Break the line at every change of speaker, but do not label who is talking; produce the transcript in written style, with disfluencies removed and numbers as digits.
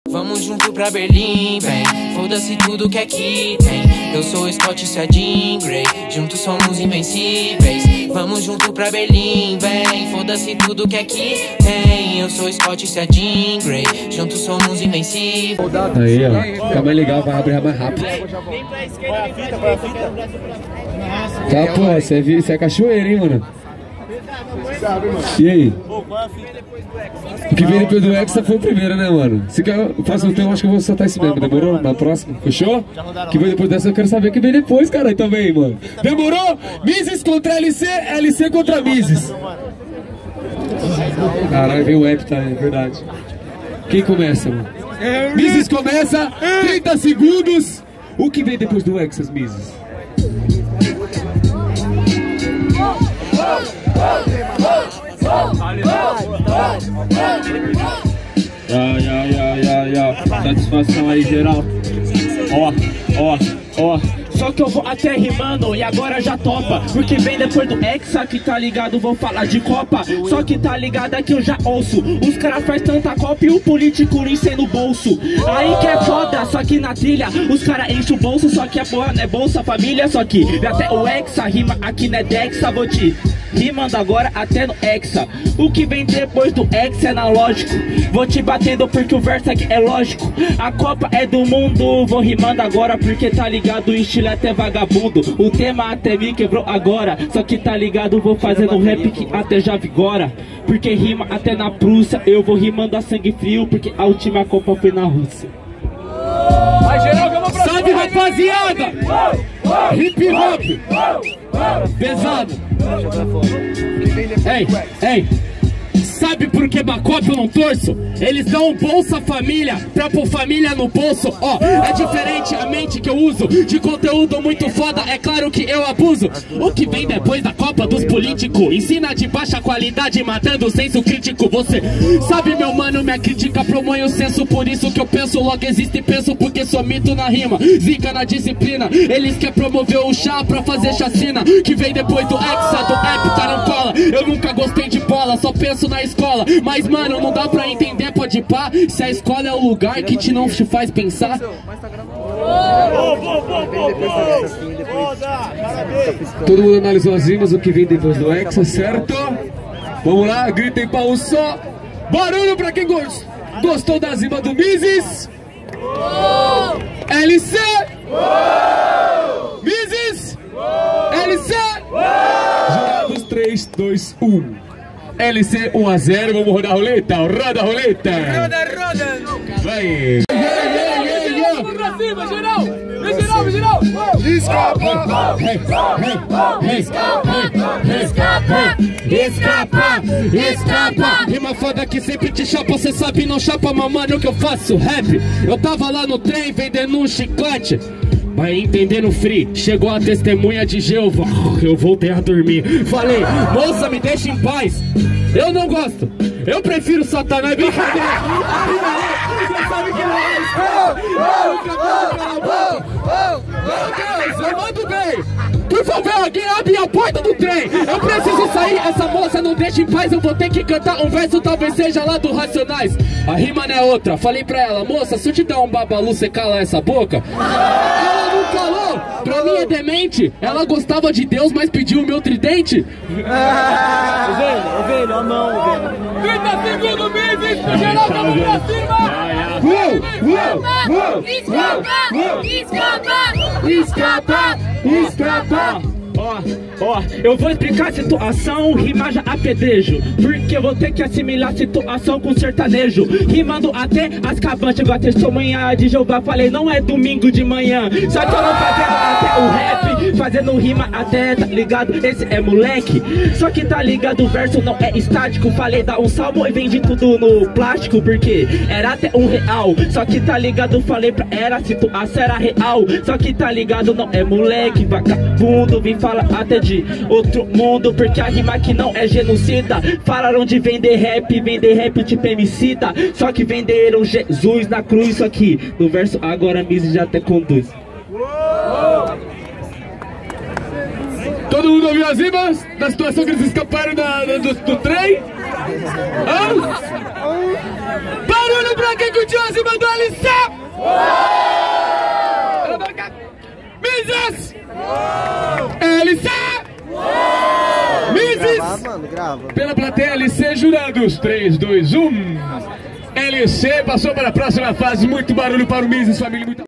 Vamos junto pra Berlim, vem. Foda-se tudo que aqui tem. Eu sou o Scott, isso é Jean Grey. Juntos somos invencíveis. Vamos junto pra Berlim, vem. Foda-se tudo que aqui tem. Eu sou o Scott, isso é Jean Grey. Juntos somos invencíveis.
Aí, ó. Fica mais legal, vai abrir mais rápido.
Vem pra esquerda, vem pra fita.
Tá, pô, você é cachoeira, hein, mano? E aí? O que veio depois do Hexa foi o primeiro, né, mano? Se quer o próximo tema, acho que eu vou soltar esse mesmo. Demorou? Na próxima? Fechou? O que veio depois dessa, eu quero saber o que veio depois, cara, também, mano. Demorou? Mises contra LC, LC contra Mises. Caralho, veio o Hepta, é verdade. Quem começa, mano? Mises começa, 30 segundos. O que vem depois do Hexas, Mises?
Satisfação aí, geral. Ó. Só que eu vou até rimando e agora já topa. Porque vem depois do Hexa que tá ligado, vou falar de Copa. Só que tá ligado aqui eu já ouço. Os caras faz tanta Copa e o político nem no bolso. Aí que é foda, só que na trilha os caras enchem o bolso. Só que a porra não é Bolsa Família. Só que até o Hexa rima aqui não é Dexa. Vou te rimando agora até no Hexa. O que vem depois do Hexa é analógico. Vou te batendo porque o verso aqui é lógico. A Copa é do mundo. Vou rimando agora porque tá ligado o estilo até vagabundo. O tema até me quebrou agora. Só que tá ligado, vou fazendo um rap que até já vigora. Porque rima até na Prússia. Eu vou rimando a sangue frio porque a última Copa foi na Rússia.
Salve, rapaziada! Hip hop! Pesado! Ei! Sabe por que Bacop eu não torço? Eles dão Bolsa Família pra pôr família no bolso. Ó, é diferente a mente que eu uso. De conteúdo muito foda, é claro que eu abuso. O que vem depois da Copa dos políticos? Ensina de baixa qualidade, matando o senso crítico. Você sabe, meu mano, minha crítica promove o senso. Por isso que eu penso, logo existe e penso. Porque sou mito na rima, zica na disciplina. Eles querem promover o chá pra fazer chacina. Que vem depois do Hexa, do Hepta, não cola. Eu nunca gostei de bola, só penso na escola. Mas mano, não dá pra entender, pode pá. Se a escola é o lugar que te não te faz pensar. Todo mundo analisou as rimas, o que vem depois do Hexa, certo? Vamos lá, gritem pra um só. Barulho pra quem gostou das rimas do Mises. LC Mises LC Jurados 3, 2, 1 LC 1 a 0, vamos rodar a roleta, roda a roleta. Roda. Vai. Vamos pra cima, geral. Geral. Escapa. Rima foda que sempre te chapa, cê sabe, não chapa, mamãe, o que eu faço, rap. Eu tava lá no trem vendendo um chiclete. Vai entendendo free, chegou a testemunha de Jeová. Eu voltei a dormir. Falei, moça, me deixa em paz. Eu não gosto, eu prefiro Satanás. Brincadeira. Você sabe que não é. Eu mando bem. Por favor, alguém abre a porta do trem. Eu preciso sair, essa moça não deixa em paz. Eu vou ter que cantar um verso, talvez seja lá do Racionais. A rima não é outra, falei pra ela, moça, se eu te der um babalu, você cala essa boca? Ela não calou, pra mim é demente. Ela gostava de Deus, mas pediu o meu tridente.
Velho, a mão, velho.
30 segundos, Mises, geral, vamos pra cima. Escapa.
Ó, eu vou explicar a situação, rima já apedrejo. Porque eu vou ter que assimilar a situação com sertanejo. Rimando até as cabanas, chegou a testemunha de Jeová. Falei, não é domingo de manhã. Só que eu não fazendo até o rap, fazendo rima até, tá ligado? Esse é moleque. Só que tá ligado, o verso não é estático. Falei, dá um salmo e vendi tudo no plástico. Porque era até R$1. Só que tá ligado, falei pra era, a situação era real. Só que tá ligado, não é moleque, vagabundo. Vim falar até de outro mundo, porque a rima aqui não é genocida. Falaram de vender rap tipo Emicida. Só que venderam Jesus na cruz. Só que no verso agora Mises já até conduz.
Todo mundo ouviu as rimas da situação que eles escaparam do trem? Barulho pra quem curtiu as rimas do LC! Mises! LC! Mises! Pela plateia, LC jurados. 3, 2, 1. LC passou para a próxima fase. Muito barulho para o Mises, família. Muito...